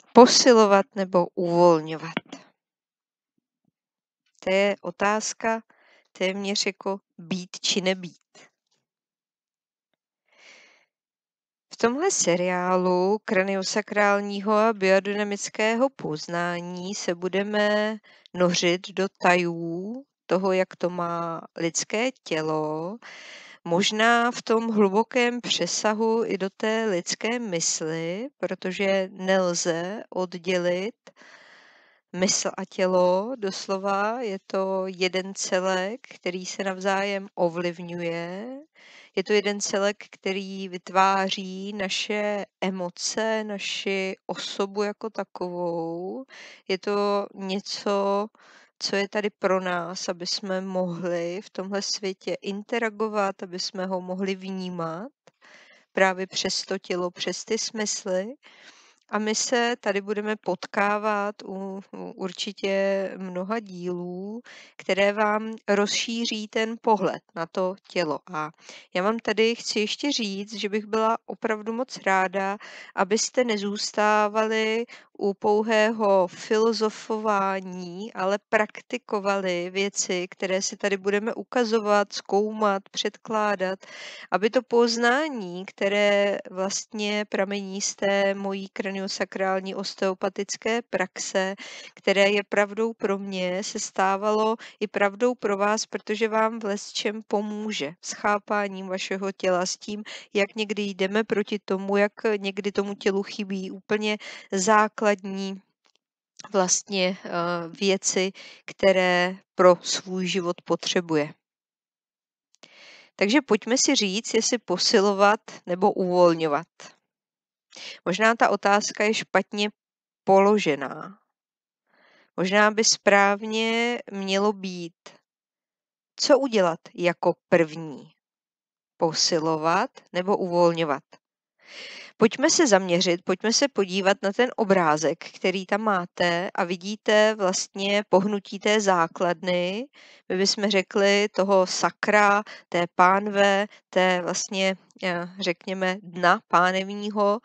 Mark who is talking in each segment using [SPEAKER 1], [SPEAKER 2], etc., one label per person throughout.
[SPEAKER 1] Posilovat nebo uvolňovat? To je otázka téměř jako být či nebýt. V tomhle seriálu kraniosakrálního a biodynamického poznání se budeme nořit do tajů toho, jak to má lidské tělo, možná v tom hlubokém přesahu i do té lidské mysli, protože nelze oddělit mysl a tělo, doslova je to jeden celek, který se navzájem ovlivňuje. Je to jeden celek, který vytváří naše emoce, naši osobu jako takovou. Je to něco, co je tady pro nás, aby jsme mohli v tomhle světě interagovat, aby jsme ho mohli vnímat právě přes to tělo, přes ty smysly. A my se tady budeme potkávat u určitě mnoha dílů, které vám rozšíří ten pohled na to tělo. A já vám tady chci ještě říct, že bych byla opravdu moc ráda, abyste nezůstávali u pouhého filozofování, ale praktikovali věci, které si tady budeme ukazovat, zkoumat, předkládat, aby to poznání, které vlastně pramení z té mojí kraniosakrální osteopatické praxe, které je pravdou pro mě, se stávalo i pravdou pro vás, protože vám v lecčem pomůže s chápáním vašeho těla, s tím, jak někdy jdeme proti tomu, jak někdy tomu tělu chybí úplně základní vlastně věci, které pro svůj život potřebuje. Takže pojďme si říct, jestli posilovat nebo uvolňovat. Možná ta otázka je špatně položená. Možná by správně mělo být, co udělat jako první? Posilovat nebo uvolňovat? Pojďme se zaměřit, pojďme se podívat na ten obrázek, který tam máte a vidíte vlastně pohnutí té základny, my bychom řekli toho sakra, té pánve, té vlastně, řekněme, dna pánevního,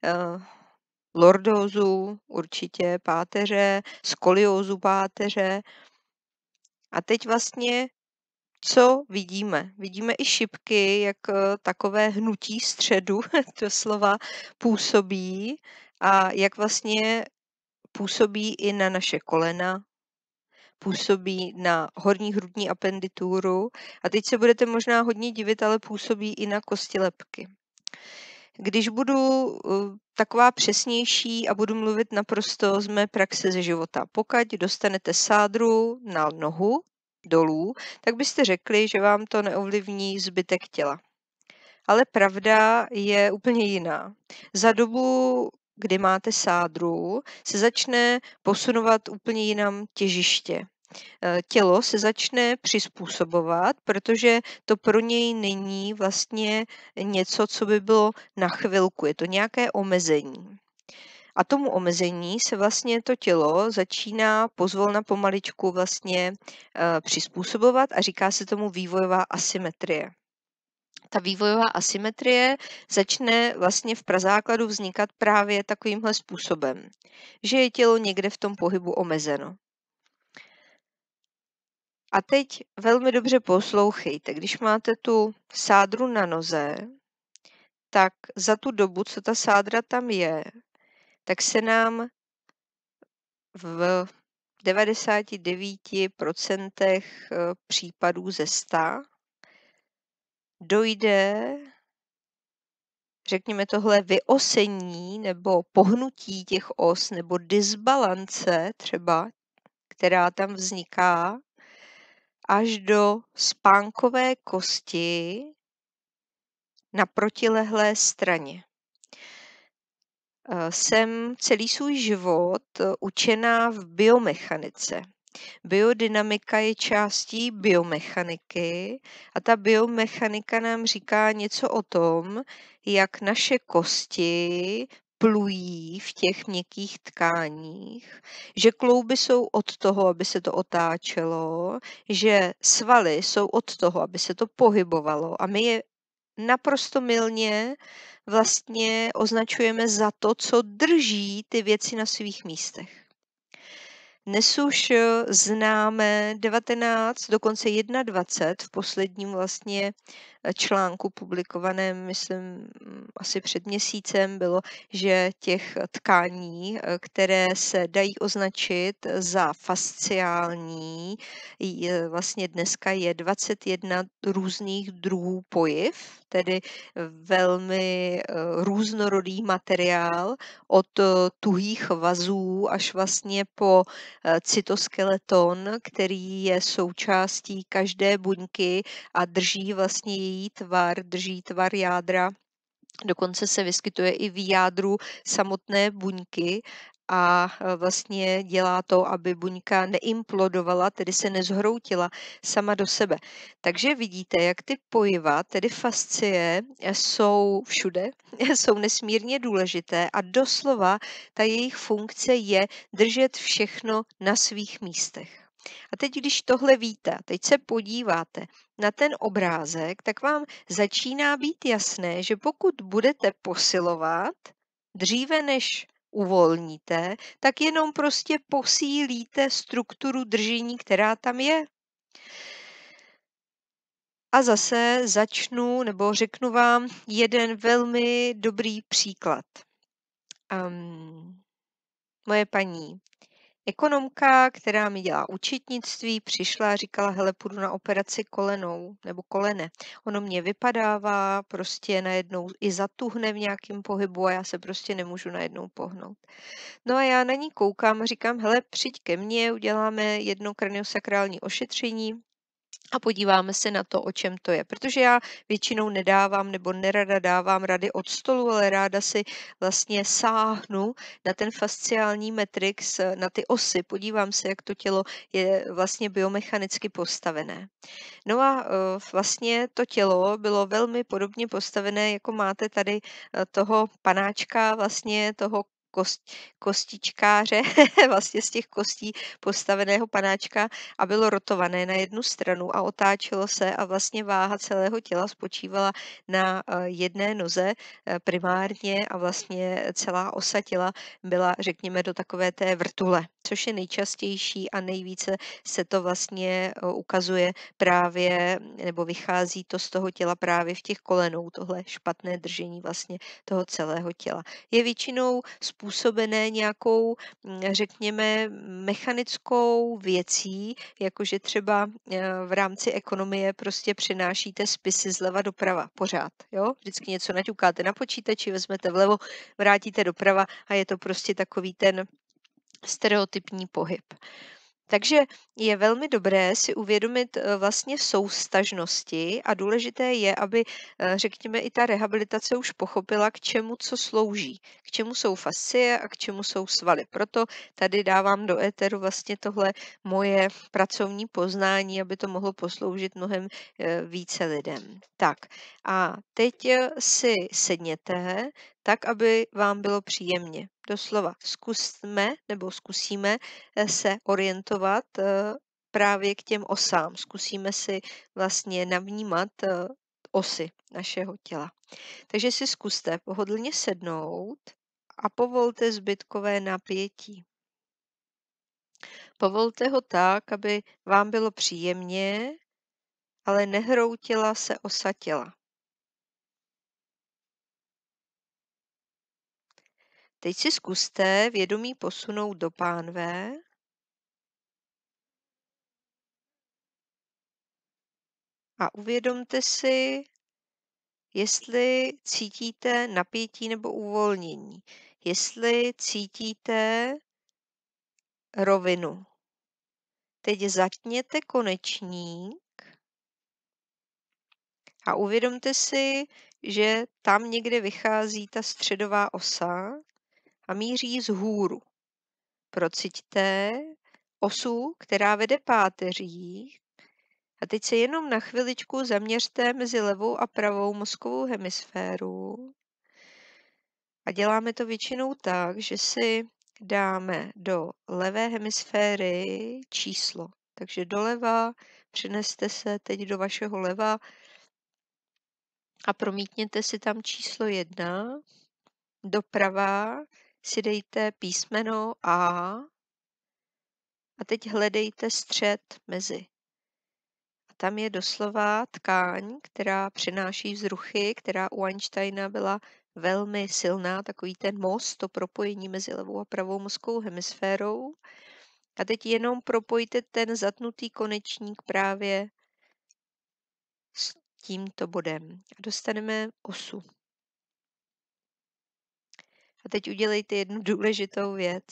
[SPEAKER 1] lordózu, určitě páteře, skoliózu páteře. A teď vlastně co vidíme? Vidíme i šipky, jak takové hnutí středu doslova působí a jak vlastně působí i na naše kolena, působí na horní hrudní apendituru a teď se budete možná hodně divit, ale působí i na kosti lebky. Když budu taková přesnější a budu mluvit naprosto z mé praxe ze života, pokud dostanete sádru na nohu dolů, tak byste řekli, že vám to neovlivní zbytek těla. Ale pravda je úplně jiná. Za dobu, kdy máte sádru, se začne posunovat úplně jinam těžiště. Tělo se začne přizpůsobovat, protože to pro něj není vlastně něco, co by bylo na chvilku, je to nějaké omezení. A tomu omezení se vlastně to tělo začíná pozvolna pomaličku vlastně přizpůsobovat a říká se tomu vývojová asymetrie. Ta vývojová asymetrie začne vlastně v prazákladu vznikat právě takovýmhle způsobem, že je tělo někde v tom pohybu omezeno. A teď velmi dobře poslouchejte, když máte tu sádru na noze, tak za tu dobu, co ta sádra tam je, tak se nám v 99% případů ze 100 dojde, řekněme tohle vyosení nebo pohnutí těch os nebo disbalance třeba, která tam vzniká, až do spánkové kosti na protilehlé straně. Jsem celý svůj život učená v biomechanice. Biodynamika je částí biomechaniky a ta biomechanika nám říká něco o tom, jak naše kosti plují v těch měkkých tkáních, že klouby jsou od toho, aby se to otáčelo, že svaly jsou od toho, aby se to pohybovalo a my je naprosto mylně vlastně označujeme za to, co drží ty věci na svých místech. Dnes už známe 19, dokonce 21 v posledním vlastně článku publikovaném, myslím, asi před měsícem bylo, že těch tkání, které se dají označit za fasciální, vlastně dneska je 21 různých druhů pojiv, tedy velmi různorodý materiál od tuhých vazů až vlastně po cytoskeleton, který je součástí každé buňky a drží vlastně její tvar, drží tvar jádra. Dokonce se vyskytuje i v jádru samotné buňky a vlastně dělá to, aby buňka neimplodovala, tedy se nezhroutila sama do sebe. Takže vidíte, jak ty pojiva, tedy fascie, jsou všude, jsou nesmírně důležité a doslova ta jejich funkce je držet všechno na svých místech. A teď, když tohle víte, teď se podíváte na ten obrázek, tak vám začíná být jasné, že pokud budete posilovat dříve než uvolníte, tak jenom prostě posílíte strukturu držení, která tam je. A zase začnu nebo řeknu vám jeden velmi dobrý příklad. Moje paní ekonomka, která mi dělá účetnictví, přišla a říkala, hele, půjdu na operaci kolenou nebo kolene. Ono mě vypadává, prostě najednou i zatuhne v nějakém pohybu a já se prostě nemůžu najednou pohnout. No a já na ní koukám a říkám, hele, přijď ke mně, uděláme jedno kraniosakrální ošetření a podíváme se na to, o čem to je. Protože já většinou nedávám nebo nerada dávám rady od stolu, ale ráda si vlastně sáhnu na ten fasciální matrix, na ty osy, podívám se, jak to tělo je vlastně biomechanicky postavené. No a vlastně to tělo bylo velmi podobně postavené, jako máte tady toho panáčka, vlastně toho kostičkáře, vlastně z těch kostí postaveného panáčka a bylo rotované na jednu stranu a otáčelo se a vlastně váha celého těla spočívala na jedné noze primárně a vlastně celá osa těla byla, řekněme, do takové té vrtule, což je nejčastější a nejvíce se to vlastně ukazuje právě, nebo vychází to z toho těla právě v těch kolenou, tohle špatné držení vlastně toho celého těla. Je většinou způsobené nějakou, řekněme, mechanickou věcí, jakože třeba v rámci ekonomie prostě přenášíte spisy zleva doprava pořád. Jo? Vždycky něco naťukáte na počítači, vezmete vlevo, vrátíte doprava a je to prostě takový ten stereotypní pohyb. Takže je velmi dobré si uvědomit vlastně soustažnosti a důležité je, aby, řekněme, i ta rehabilitace už pochopila, k čemu co slouží, k čemu jsou fascie a k čemu jsou svaly. Proto tady dávám do éteru vlastně tohle moje pracovní poznání, aby to mohlo posloužit mnohem více lidem. Tak a teď si sedněte tak, aby vám bylo příjemně. Doslova zkusme nebo zkusíme se orientovat právě k těm osám. Zkusíme si vlastně navnímat osy našeho těla. Takže si zkuste pohodlně sednout a povolte zbytkové napětí. Povolte ho tak, aby vám bylo příjemně, ale nehroutila se osa těla. Teď si zkuste vědomí posunout do pánve a uvědomte si, jestli cítíte napětí nebo uvolnění, jestli cítíte rovinu. Teď zatněte konečník a uvědomte si, že tam někde vychází ta středová osa a míří vzhůru. Prociťte osu, která vede páteří. A teď se jenom na chviličku zaměřte mezi levou a pravou mozkovou hemisféru. A děláme to většinou tak, že si dáme do levé hemisféry číslo. Takže doleva, přeneste se teď do vašeho leva a promítněte si tam číslo 1. Doprava si dejte písmeno A a teď hledejte střed mezi. A tam je doslova tkáň, která přináší vzruchy, která u Einsteina byla velmi silná, takový ten most, to propojení mezi levou a pravou mozkovou hemisférou. A teď jenom propojte ten zatnutý konečník právě s tímto bodem. A dostaneme osu. A teď udělejte jednu důležitou věc.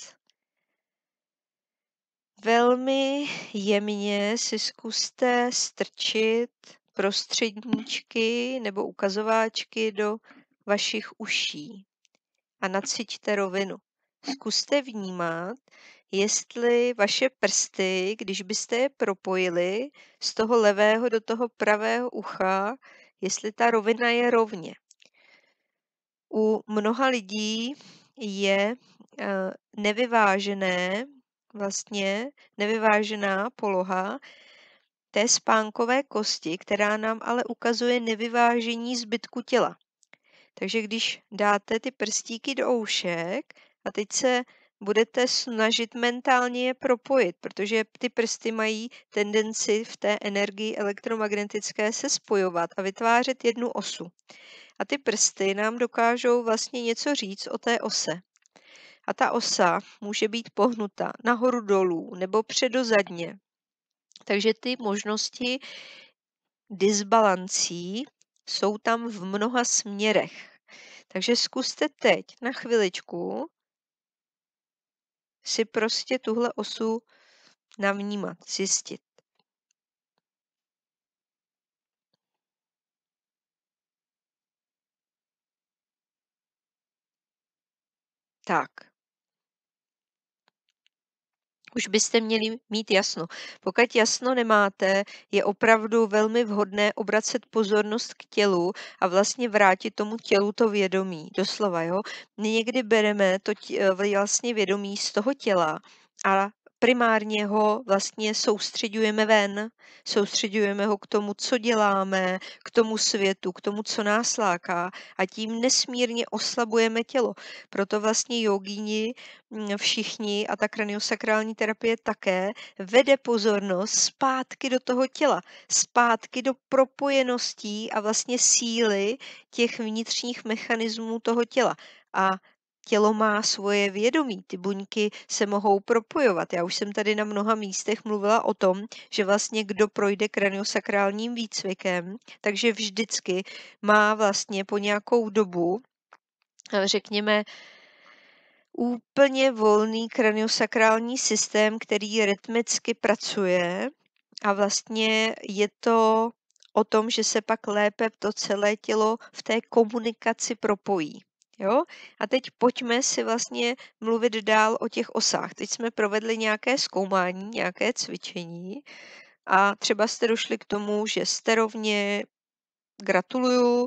[SPEAKER 1] Velmi jemně si zkuste strčit prostředníčky nebo ukazováčky do vašich uší a nacvičte rovinu. Zkuste vnímat, jestli vaše prsty, když byste je propojili z toho levého do toho pravého ucha, jestli ta rovina je rovně. U mnoha lidí je nevyvážená poloha té spánkové kosti, která nám ale ukazuje nevyvážení zbytku těla. Takže když dáte ty prstíky do oušek a teď se budete snažit mentálně je propojit, protože ty prsty mají tendenci v té energii elektromagnetické se spojovat a vytvářet jednu osu. A ty prsty nám dokážou vlastně něco říct o té ose. A ta osa může být pohnuta nahoru dolů nebo předozadně. Takže ty možnosti disbalancí jsou tam v mnoha směrech. Takže zkuste teď na chviličku si prostě tuhle osu navnímat, zjistit. Tak. Už byste měli mít jasno. Pokud jasno nemáte, je opravdu velmi vhodné obracet pozornost k tělu a vlastně vrátit tomu tělu to vědomí. Doslova, jo. My někdy bereme to vlastně vědomí z toho těla a primárně ho vlastně soustředujeme ven, soustředujeme ho k tomu, co děláme, k tomu světu, k tomu, co nás láká a tím nesmírně oslabujeme tělo. Proto vlastně jogíni všichni a ta kraniosakrální terapie také vede pozornost zpátky do toho těla, zpátky do propojeností a vlastně síly těch vnitřních mechanismů toho těla. A tělo má svoje vědomí, ty buňky se mohou propojovat. Já už jsem tady na mnoha místech mluvila o tom, že vlastně kdo projde kraniosakrálním výcvikem, takže vždycky má vlastně po nějakou dobu, řekněme, úplně volný kraniosakrální systém, který rytmicky pracuje a vlastně je to o tom, že se pak lépe to celé tělo v té komunikaci propojí. Jo? A teď pojďme si vlastně mluvit dál o těch osách. Teď jsme provedli nějaké zkoumání, nějaké cvičení a třeba jste došli k tomu, že jste rovně, gratuluju,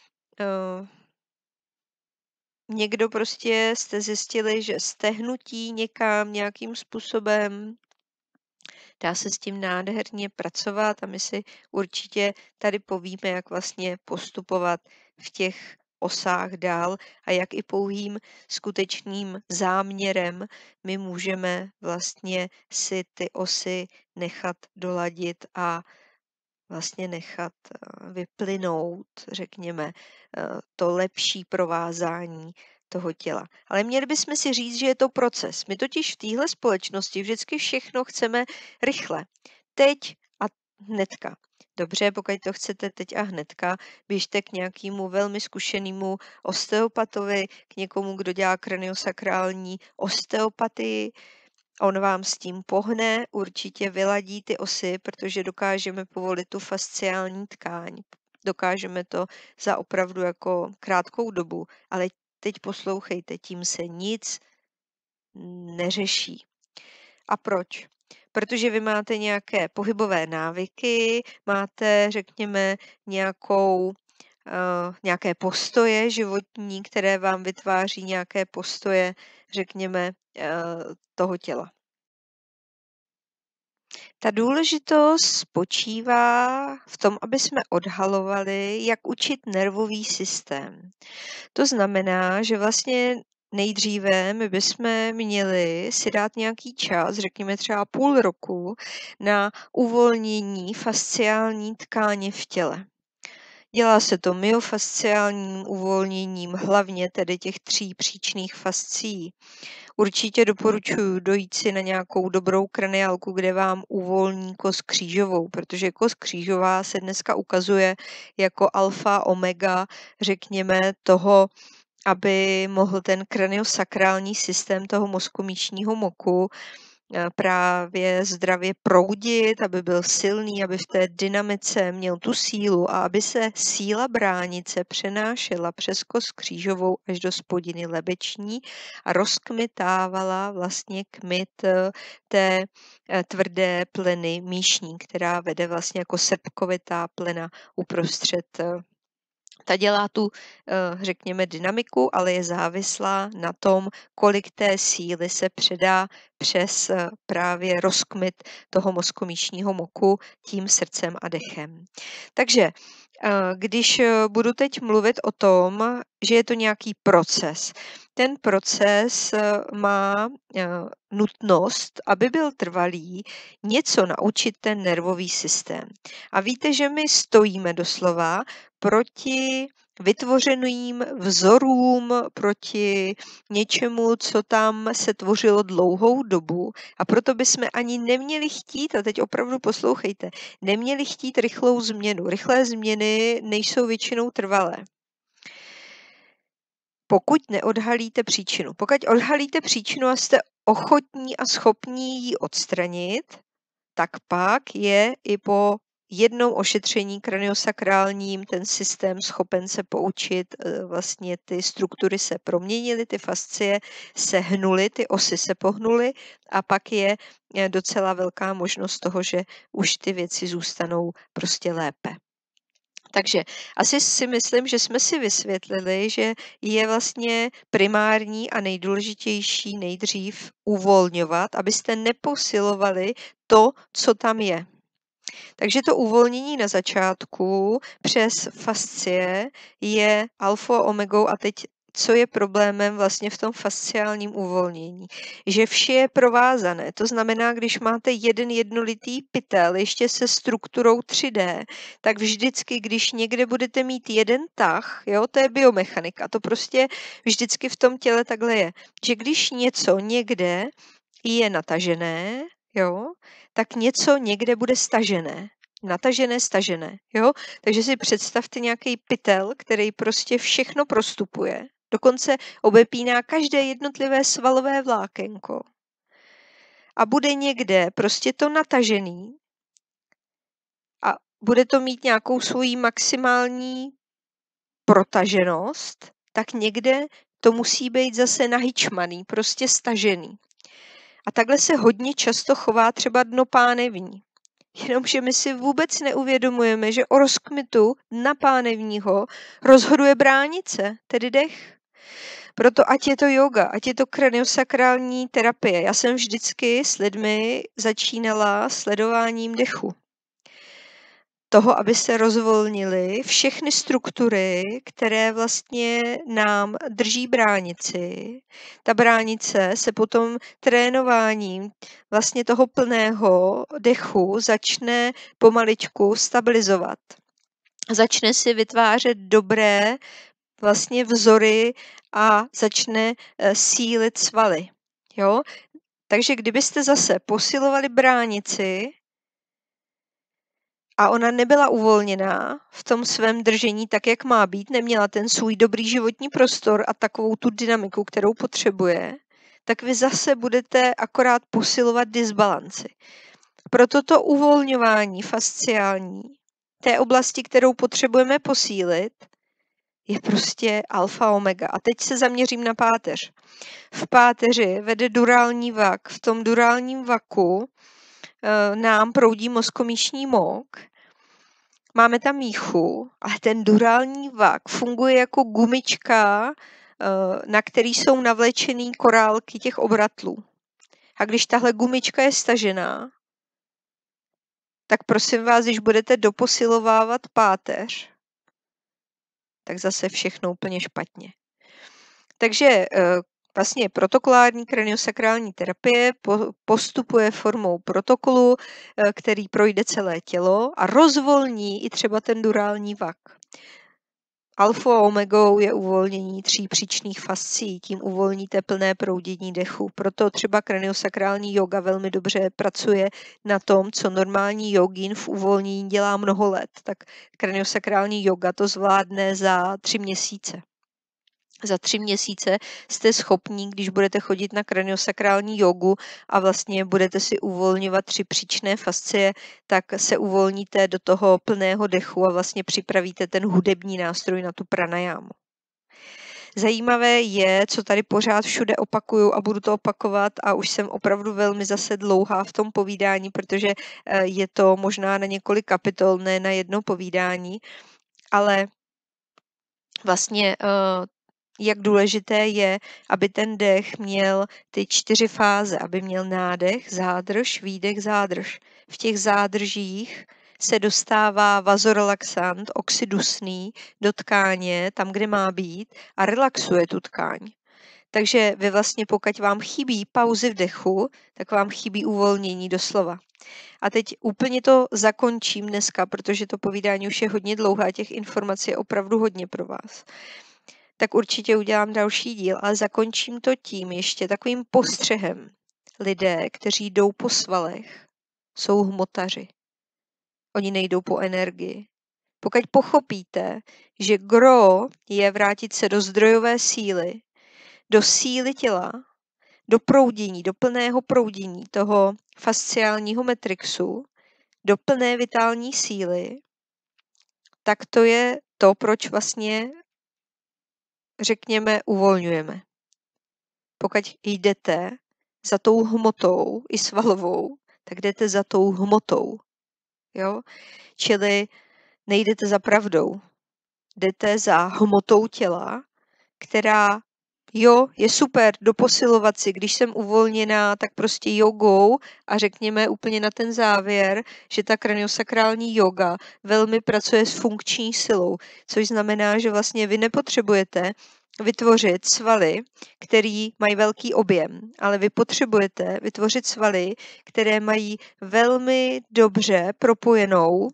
[SPEAKER 1] někdo prostě jste zjistili, že jste hnutí někam nějakým způsobem, dá se s tím nádherně pracovat a my si určitě tady povíme, jak vlastně postupovat v těch osách dál a jak i pouhým skutečným záměrem my můžeme vlastně si ty osy nechat doladit a vlastně nechat vyplynout, řekněme, to lepší provázání toho těla. Ale měli bychom si říct, že je to proces. My totiž v téhle společnosti vždycky všechno chceme rychle. Teď a hnedka. Dobře, pokud to chcete teď a hnedka, běžte k nějakému velmi zkušenému osteopatovi, k někomu, kdo dělá kraniosakrální osteopatii, on vám s tím pohne, určitě vyladí ty osy, protože dokážeme povolit tu fasciální tkáň. Dokážeme to za opravdu jako krátkou dobu, ale teď poslouchejte, tím se nic neřeší. A proč? Protože vy máte nějaké pohybové návyky, máte, řekněme, nějaké postoje životní, které vám vytváří nějaké postoje, řekněme, toho těla. Ta důležitost spočívá v tom, aby jsme odhalovali, jak učit nervový systém. To znamená, že vlastně nejdříve my bychom měli si dát nějaký čas, řekněme třeba půl roku, na uvolnění fasciální tkáně v těle. Dělá se to myofasciálním uvolněním, hlavně tedy těch 3 příčných fascií. Určitě doporučuji dojít si na nějakou dobrou kraniálku, kde vám uvolní kost křížovou, protože kost křížová se dneska ukazuje jako alfa, omega, řekněme, toho, aby mohl ten kraniosakrální systém toho mozkomíšního moku právě zdravě proudit, aby byl silný, aby v té dynamice měl tu sílu a aby se síla bránice přenášela přes kost křížovou až do spodiny lebeční a rozkmitávala vlastně kmit té tvrdé pleny míšní, která vede vlastně jako srpkovitá plena uprostřed. Ta dělá tu, řekněme, dynamiku, ale je závislá na tom, kolik té síly se předá přes právě rozkmit toho mozkomíšního moku tím srdcem a dechem. Takže když budu teď mluvit o tom, že je to nějaký proces, ten proces má nutnost, aby byl trvalý, něco naučit ten nervový systém. A víte, že my stojíme doslova proti vytvořeným vzorům, proti něčemu, co tam se tvořilo dlouhou dobu a proto bychom ani neměli chtít, a teď opravdu poslouchejte, neměli chtít rychlou změnu. Rychlé změny nejsou většinou trvalé. Pokud neodhalíte příčinu. Pokud odhalíte příčinu a jste ochotní a schopní ji odstranit, tak pak je i po jednou ošetření kraniosakrálním ten systém schopen se poučit, vlastně ty struktury se proměnily, ty fascie se hnuly, ty osy se pohnuly a pak je docela velká možnost toho, že už ty věci zůstanou prostě lépe. Takže asi si myslím, že jsme si vysvětlili, že je vlastně primární a nejdůležitější nejdřív uvolňovat, abyste neposilovali to, co tam je. Takže to uvolnění na začátku přes fascie je alfa omegou a teď co je problémem vlastně v tom fasciálním uvolnění? Že vše je provázané. To znamená, když máte jeden jednolitý pytel ještě se strukturou 3D, tak vždycky, když někde budete mít jeden tah, jo, to je biomechanika, to prostě vždycky v tom těle takhle je, že když něco někde je natažené, jo, tak něco někde bude stažené. Natažené, stažené, jo. Takže si představte nějaký pytel, který prostě všechno prostupuje, dokonce obepíná každé jednotlivé svalové vlákenko. A bude někde prostě to natažený a bude to mít nějakou svoji maximální protaženost, tak někde to musí být zase nahyčmaný, prostě stažený. A takhle se hodně často chová třeba dno pánevní. Jenomže my si vůbec neuvědomujeme, že o rozkmitu dna pánevního rozhoduje bránice, tedy dech. Proto ať je to yoga, ať je to kraniosakrální terapie. Já jsem vždycky s lidmi začínala sledováním dechu. Toho, aby se rozvolnily všechny struktury, které vlastně nám drží bránici. Ta bránice se potom trénováním vlastně toho plného dechu začne pomaličku stabilizovat. Začne si vytvářet dobré vlastně vzory a začne sílit svaly. Jo? Takže kdybyste zase posilovali bránici, a ona nebyla uvolněná v tom svém držení tak, jak má být, neměla ten svůj dobrý životní prostor a takovou tu dynamiku, kterou potřebuje, tak vy zase budete akorát posilovat disbalanci. Proto to uvolňování fasciální té oblasti, kterou potřebujeme posílit, je prostě alfa omega. A teď se zaměřím na páteř. V páteři vede durální vak. V tom durálním vaku nám proudí mozkomíšní mok. Máme tam míchu, ale ten durální vak funguje jako gumička, na který jsou navlečený korálky těch obratlů. A když tahle gumička je stažená, tak prosím vás, když budete doposilovávat páteř, tak zase všechno úplně špatně. Takže vlastně protokolární kraniosakrální terapie postupuje formou protokolu, který projde celé tělo a rozvolní i třeba ten durální vak. Alfou a omegou je uvolnění 3 příčných fascií, tím uvolníte plné proudění dechu. Proto třeba kraniosakrální yoga velmi dobře pracuje na tom, co normální jogín v uvolnění dělá mnoho let. Tak kraniosakrální yoga to zvládne za 3 měsíce. Za 3 měsíce jste schopní, když budete chodit na kraniosakrální jogu a vlastně budete si uvolňovat 3 příčné fascie, tak se uvolníte do toho plného dechu a vlastně připravíte ten hudební nástroj na tu pranajámu. Zajímavé je, co tady pořád všude opakuju a budu to opakovat a už jsem opravdu velmi zase dlouhá v tom povídání, protože je to možná na několik kapitol, ne na jedno povídání, ale vlastně jak důležité je, aby ten dech měl ty 4 fáze, aby měl nádech, zádrž, výdech, zádrž. V těch zádržích se dostává vazorelaxant, oxydusný, do tkáně, tam, kde má být, a relaxuje tu tkáň. Takže vy vlastně, pokud vám chybí pauzy v dechu, tak vám chybí uvolnění doslova. A teď úplně to zakončím dneska, protože to povídání už je hodně dlouhé a těch informací je opravdu hodně pro vás. Tak určitě udělám další díl, ale zakončím to tím ještě takovým postřehem. Lidé, kteří jdou po svalech, jsou hmotaři. Oni nejdou po energii. Pokud pochopíte, že gro je vrátit se do zdrojové síly, do síly těla, do proudění, do plného proudění toho fasciálního matrixu, do plné vitální síly, tak to je to, proč vlastně řekněme, uvolňujeme. Pokud jdete za tou hmotou, i svalovou, tak jdete za tou hmotou. Jo? Čili nejdete za pravdou. Jdete za hmotou těla, která, jo, je super doposilovat si, když jsem uvolněná, tak prostě jogou a řekněme úplně na ten závěr, že ta kraniosakrální yoga velmi pracuje s funkční silou, což znamená, že vlastně vy nepotřebujete vytvořit svaly, které mají velký objem, ale vy potřebujete vytvořit svaly, které mají velmi dobře propojenou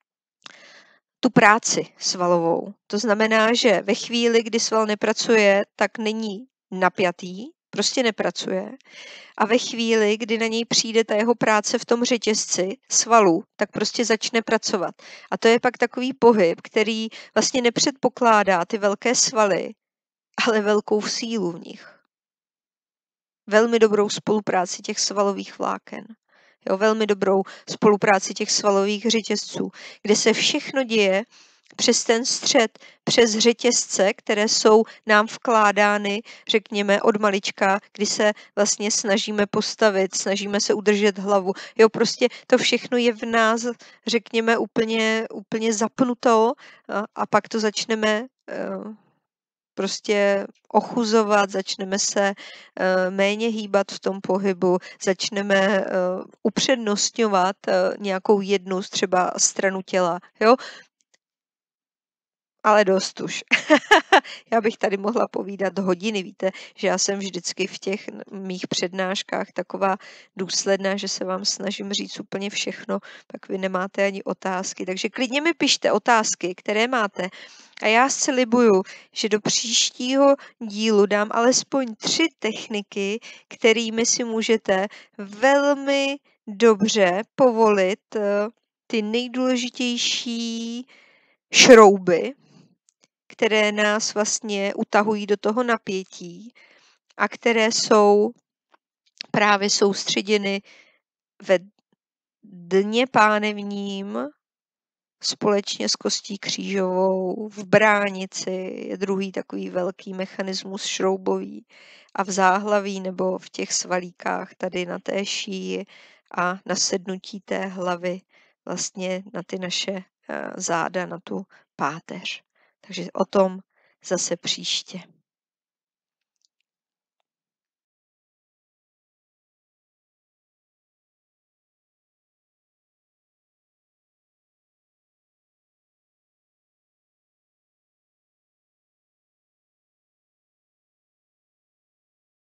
[SPEAKER 1] tu práci svalovou. To znamená, že ve chvíli, kdy sval nepracuje, tak není napjatý, prostě nepracuje. A ve chvíli, kdy na něj přijde ta jeho práce v tom řetězci svalů, tak prostě začne pracovat. A to je pak takový pohyb, který vlastně nepředpokládá ty velké svaly, ale velkou sílu v nich. Velmi dobrou spolupráci těch svalových vláken. Jo, velmi dobrou spolupráci těch svalových řetězců, kde se všechno děje přes ten střed, přes řetězce, které jsou nám vkládány, řekněme, od malička, kdy se vlastně snažíme postavit, snažíme se udržet hlavu. Jo, prostě to všechno je v nás, řekněme, úplně zapnuto a pak to začneme prostě ochuzovat, začneme se méně hýbat v tom pohybu, začneme upřednostňovat nějakou jednu třeba stranu těla. Jo? Ale dost už. Já bych tady mohla povídat hodiny. Víte, že já jsem vždycky v těch mých přednáškách taková důsledná, že se vám snažím říct úplně všechno, pak vy nemáte ani otázky. Takže klidně mi pište otázky, které máte. A já slibuju, že do příštího dílu dám alespoň 3 techniky, kterými si můžete velmi dobře povolit ty nejdůležitější šrouby, které nás vlastně utahují do toho napětí a které jsou právě soustředěny ve dně pánevním společně s kostí křížovou, v bránici je druhý takový velký mechanismus šroubový a v záhlaví nebo v těch svalíkách tady na té šíji a na sednutí té hlavy vlastně na ty naše záda, na tu páteř. Takže o tom zase příště.